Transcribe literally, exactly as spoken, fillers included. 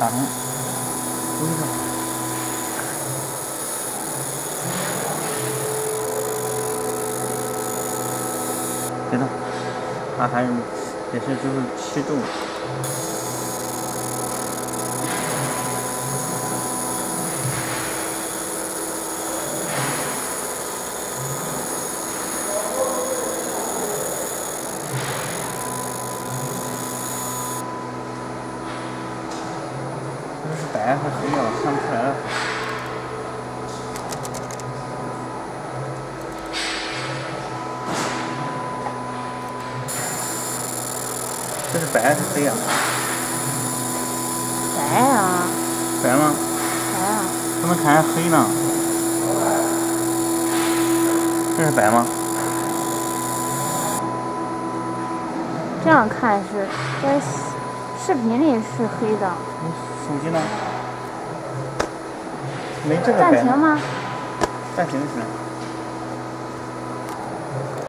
打通，不是这。别动，它还也是就是七度。这是白还是黑啊？看不出来了。这是白还是黑啊？ 白啊。 白吗？ 白啊。 怎么看黑呢？这是白吗？ 这样看是，在视频里是黑的。 你手机呢？没这个白。 暂停吗？ 暂停就行。